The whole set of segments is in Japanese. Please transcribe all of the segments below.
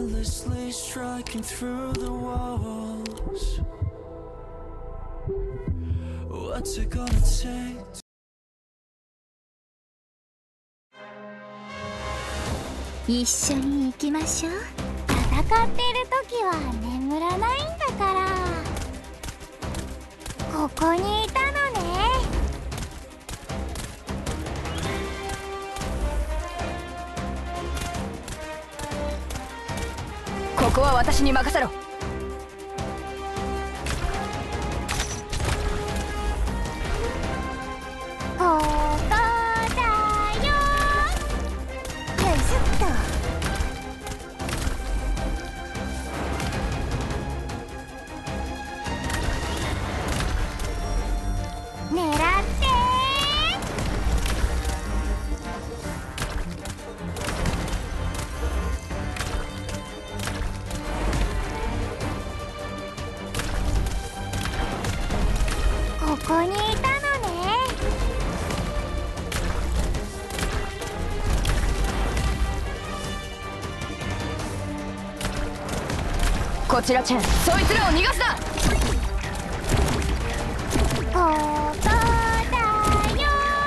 endlessly striking through the walls. What's it gonna take? 一緒に行きましょう。戦ってる時は眠らないんだから。ここにいたのね。 ここは私に任せろ。 ここだよ。よいしょっと。狙ってここにいたのね。 こちらチェン、そいつらを逃がすな。 ここだよ。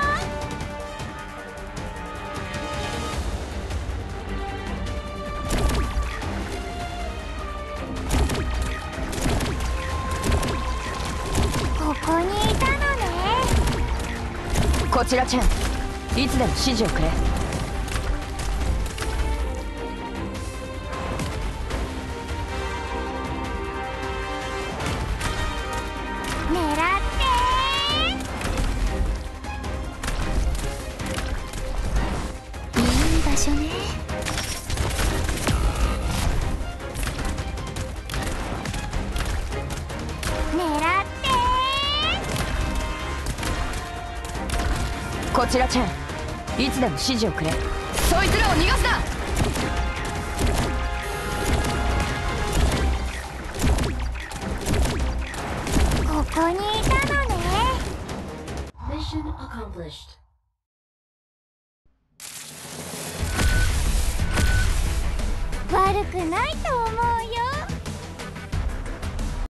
ここにいたのね。 こちらチェン、いつでも指示をくれ。 狙っていい場所ね。狙ってこちらチェン、いつでも指示をくれ。そいつらを逃がすな。 ここにいたのね。 Mission accomplished. 悪くないと思うよ。